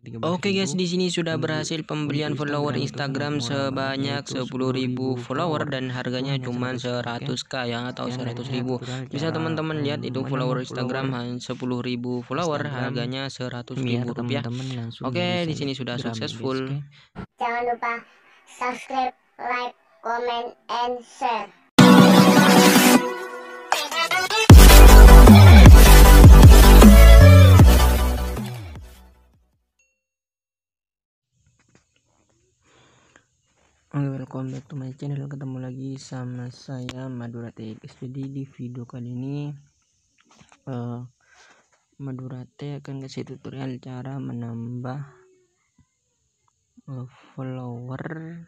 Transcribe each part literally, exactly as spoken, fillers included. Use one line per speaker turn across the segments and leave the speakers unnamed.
tiga belas ribu.
Oke guys, di sini sudah berhasil pembelian follower Instagram sebanyak sepuluh ribu follower dan harganya cuma seratus k ya, atau seratus ribu. Bisa teman-teman lihat itu follower Instagram hanya sepuluh ribu follower, harganya seratus ribu rupiah. Oke, di sini sudah successful.
Jangan lupa subscribe, like, comment, and share.
Oke, welcome back to my channel. Ketemu lagi sama saya Madura T X. Jadi di video kali ini uh, Madura T akan kasih tutorial cara menambah uh, follower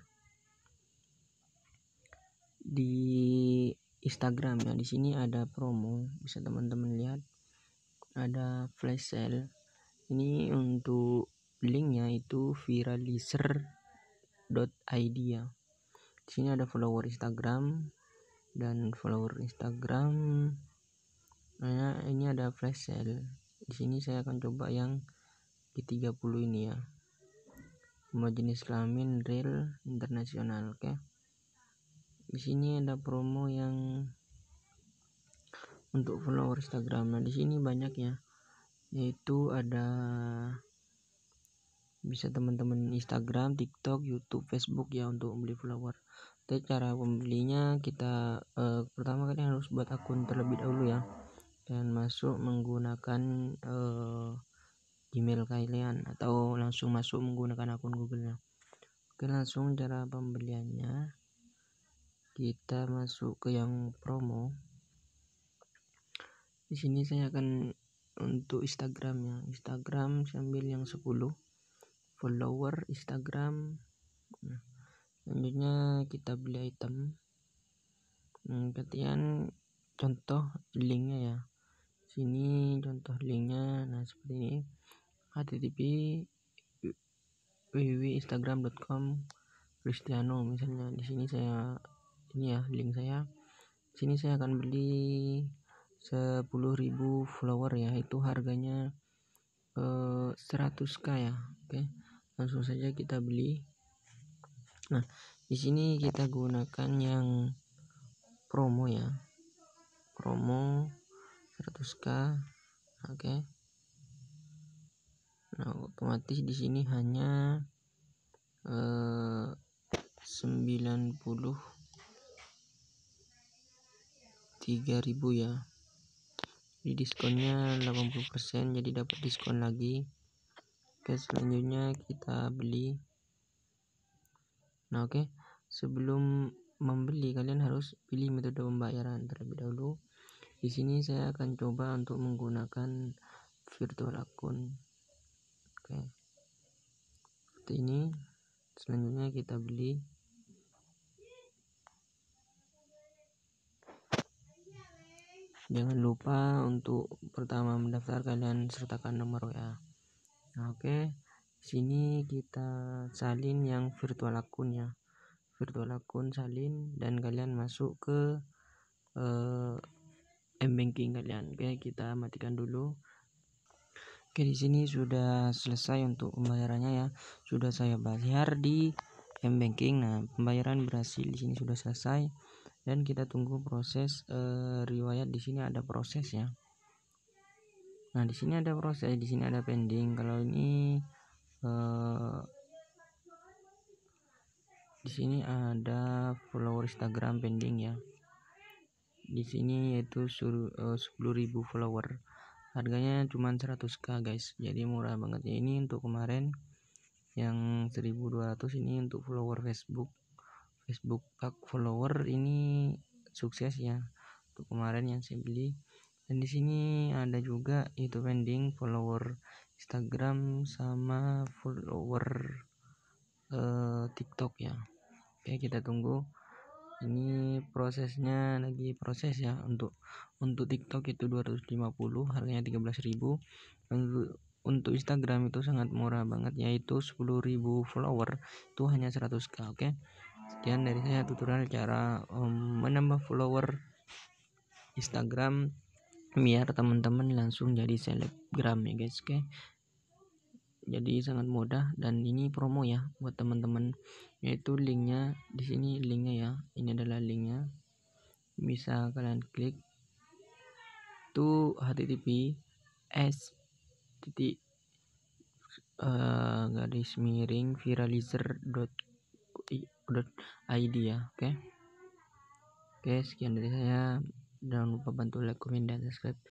di Instagram ya. Di sini ada promo, bisa teman-teman lihat, ada flash sale. Ini untuk linknya itu viralizer dot i d ya. Di sini ada follower Instagram dan follower Instagram. Nah, ini ada flash sale. Di sini saya akan coba yang G tiga puluh ini ya. Semua jenis kelamin real internasional, oke. Di sini ada promo yang untuk follower Instagram. Nah, di sini banyak ya. Yaitu ada, bisa teman-teman Instagram, TikTok, YouTube, Facebook ya untuk membeli follower. Jadi cara pembelinya kita eh, pertama kali harus buat akun terlebih dahulu ya, dan masuk menggunakan eh, Gmail kalian atau langsung masuk menggunakan akun Google-nya. Oke, langsung cara pembeliannya kita masuk ke yang promo. Di sini saya akan untuk Instagram ya, Instagram sambil yang sepuluh follower Instagram. Nah, selanjutnya kita beli item. Nah, kemudian contoh linknya ya. Sini contoh linknya. Nah, seperti ini. H T T P w w w titik instagram titik com Cristiano misalnya. Di sini saya ini ya link saya. Di sini saya akan beli sepuluh ribu follower ya, itu harganya eh, seratus k ya. Oke. Langsung saja kita beli. Nah, di sini kita gunakan yang promo ya. Promo seratus k. Oke. Nah, otomatis di sini hanya eh, sembilan puluh tiga ribu ya. Di diskonnya delapan puluh persen, jadi dapat diskon lagi. Oke, selanjutnya kita beli. Nah, oke, sebelum membeli kalian harus pilih metode pembayaran terlebih dahulu. Di sini saya akan coba untuk menggunakan virtual akun. Oke, seperti ini. Selanjutnya kita beli. Jangan lupa untuk pertama mendaftar kalian sertakan nomor W A. Nah, oke, sini kita salin yang virtual akun ya. Virtual akun salin dan kalian masuk ke eh, m-banking kalian. Oke, kita matikan dulu. Oke, di sini sudah selesai untuk pembayarannya ya. Sudah saya bayar di m-banking. Nah, pembayaran berhasil, di sini sudah selesai dan kita tunggu proses eh, riwayat. Di sini ada proses ya. Nah, di sini ada proses, di sini ada pending. Kalau ini eh, di sini ada follower Instagram pending ya. Di sini yaitu sepuluh ribu follower. Harganya cuma seratus k guys. Jadi murah banget ya. Ini untuk kemarin yang seribu dua ratus, ini untuk follower Facebook. Facebook pack follower ini sukses ya. Untuk kemarin yang saya beli. Dan di sini ada juga itu pending follower Instagram sama follower eh, TikTok ya. Oke, kita tunggu. Ini prosesnya lagi proses ya. Untuk untuk TikTok itu dua ratus lima puluh, harganya tiga belas ribu. Untuk untuk Instagram itu sangat murah banget, yaitu sepuluh ribu follower itu hanya seratus k. Oke. Sekian dari saya tutorial cara um, menambah follower Instagram biar teman-teman langsung jadi selebgram ya guys. Oke. jadi sangat mudah, dan ini promo ya buat teman-teman, yaitu linknya di sini, linknya ya, ini adalah linknya, bisa kalian klik tuh http s titik uh, garis miring viralizer dot id ya. Oke okay? Oke okay, sekian dari saya, jangan lupa bantu like, komen, dan subscribe.